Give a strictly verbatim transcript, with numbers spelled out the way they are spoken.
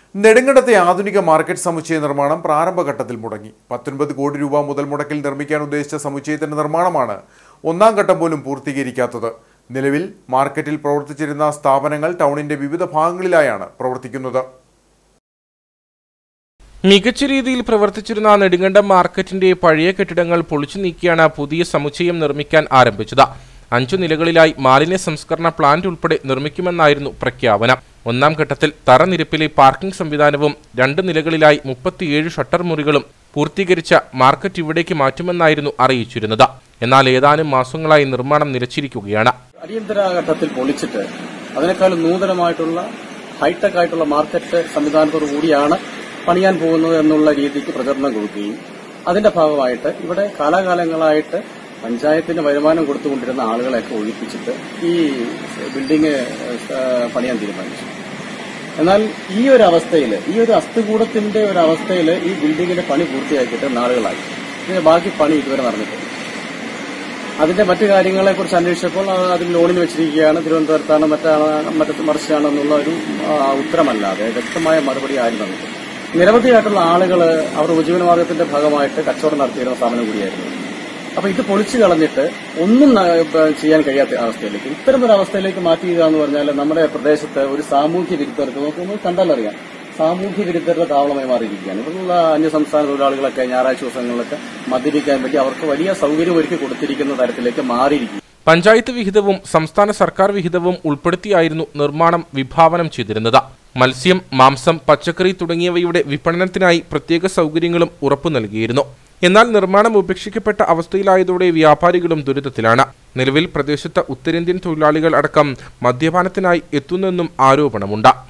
നെടുങ്കണ്ടത്തെ ആധുനിക മാർക്കറ്റ് സമുച്ചയ നിർമ്മാണം പ്രാരംഭഘട്ടത്തിൽ മുടങ്ങി. പത്തൊൻപത് കോടി രൂപ മുതൽ മുടക്കിൽ നിർമ്മിക്കാൻ ഉദ്ദേശിച്ച സമുച്ചയത്തിന്റെ നിർമ്മാണമാണ് ഒന്നാം ഘട്ടം പോലും പൂർത്തീകരിക്കാത്തത്. നിലവിൽ മാർക്കറ്റിൽ പ്രവർത്തിച്ചിരുന്ന സ്ഥാപനങ്ങൾ ടൗണിന്റെ വിവിധ ഭാഗങ്ങളിലായാണ് പ്രവർത്തിക്കുന്നത്. മികച്ച രീതിയിൽ പ്രവർത്തിച്ചിരുന്ന നെടുങ്കണ്ടം മാർക്കറ്റിന്റെ പഴയ കെട്ടിടങ്ങൾ പൊളിച്ചു നീക്കിയാണ് പുതിയ സമുച്ചയം നിർമ്മിക്കാൻ ആരംഭിച്ചത്. അഞ്ചു നിലകളിലായി മാലിന്യ സംസ്കരണ പ്ലാന്റ് ഉൾപ്പെടെ നിർമ്മിക്കുമെന്നായിരുന്നു പ്രഖ്യാപനം. ഒന്നാം ഘട്ടത്തിൽ തറനിരപ്പിലെ പാർക്കിംഗ് സംവിധാനവും രണ്ട് നിലകളിലായി മുപ്പത്തിയേഴ് ഷട്ടർ മുറികളും പൂർത്തീകരിച്ച മാർക്കറ്റ് ഇവിടേക്ക് മാറ്റുമെന്നായിരുന്നു അറിയിച്ചിരുന്നത്. എന്നാൽ ഏതാനും മാസങ്ങളായി നിർമ്മാണം നിലച്ചിരിക്കുകയാണ്. അടിയന്തര ഘട്ടത്തിൽ പൊളിച്ചിട്ട് അതിനേക്കാളും നൂതനമായിട്ടുള്ള ഹൈടെക് ആയിട്ടുള്ള മാർക്കറ്റ് സംവിധാനത്തോടു കൂടിയാണ് പണിയാൻ പോകുന്നത് എന്നുള്ള രീതിക്ക് പ്രചരണം കൊടുക്കുകയും അതിന്റെ ഭാഗമായിട്ട് ഇവിടെ കാലാകാലങ്ങളായിട്ട് പഞ്ചായത്തിന് വരുമാനം കൊടുത്തുകൊണ്ടിരുന്ന ആളുകളെയൊക്കെ ഒഴിപ്പിച്ചിട്ട് ഈ ബിൽഡിംഗ് പണിയാൻ തീരുമാനിച്ചു. എന്നാൽ ഈ ഒരു അവസ്ഥയിൽ, ഈ ഒരു അസ്ഥികൂടത്തിന്റെ ഒരു അവസ്ഥയിൽ ഈ ബിൽഡിങ്ങിന്റെ പണി പൂർത്തിയാക്കിയിട്ട് നാളുകളായി. ഇതിന്റെ ബാക്കി പണി ഇതുവരെ നടന്നിട്ടില്ല. അതിന്റെ മറ്റു കാര്യങ്ങളെക്കുറിച്ച് അന്വേഷിച്ചപ്പോൾ അതിൽ ലോണിന് വെച്ചിരിക്കുകയാണ്, തിരുവനന്തപുരത്താണ്, മറ്റാണ്, മറ്റു മറിച്ചാണെന്നുള്ള ഒരു ഉത്തരമല്ലാതെ വ്യക്തമായ മറുപടി ആരും തന്നിട്ടില്ല. നിരവധിയായിട്ടുള്ള ആളുകൾ അവർ ഉപജീവനമാർഗത്തിന്റെ ഭാഗമായിട്ട് കച്ചവടം നടത്തിയിരുന്ന സ്ഥാപനം കൂടിയായിരുന്നു. അപ്പൊ ഇത് പൊളിച്ചു കളഞ്ഞിട്ട് ഒന്നും ചെയ്യാൻ കഴിയാത്ത അവസ്ഥയിലേക്ക്, ഇത്തരമൊരു അവസ്ഥയിലേക്ക് മാറ്റുക എന്ന് പറഞ്ഞാൽ നമ്മുടെ പ്രദേശത്ത് ഒരു സാമൂഹ്യ വിരുദ്ധർക്ക് നോക്കുമ്പോൾ കണ്ടാലറിയാം, സാമൂഹ്യ വിരുദ്ധരുടെ താവളമായി മാറിയിരിക്കുകയാണ്. ഇവിടെയുള്ള അന്യസംസ്ഥാന തൊഴിലാളികളൊക്കെ ഞായറാഴ്ച ദിവസങ്ങളിലൊക്കെ മദ്യപിക്കാൻ വേണ്ടി അവർക്ക് വലിയ സൗകര്യം ഒരുക്കി കൊടുത്തിരിക്കുന്ന തരത്തിലേക്ക് മാറിയിരിക്കും. പഞ്ചായത്ത് വിഹിതവും സംസ്ഥാന സർക്കാർ വിഹിതവും ഉൾപ്പെടുത്തിയായിരുന്നു നിർമ്മാണം വിഭാവനം ചെയ്തിരുന്നത്. മത്സ്യം, മാംസം, പച്ചക്കറി തുടങ്ങിയവയുടെ വിപണനത്തിനായി പ്രത്യേക സൗകര്യങ്ങളും ഉറപ്പു നൽകിയിരുന്നു. എന്നാൽ നിർമ്മാണം ഉപേക്ഷിക്കപ്പെട്ട അവസ്ഥയിലായതോടെ വ്യാപാരികളും ദുരിതത്തിലാണ്. നിലവിൽ പ്രദേശത്ത് ഉത്തരേന്ത്യൻ തൊഴിലാളികൾ അടക്കം മദ്യപാനത്തിനായി എത്തുന്നെന്നും ആരോപണമുണ്ട്.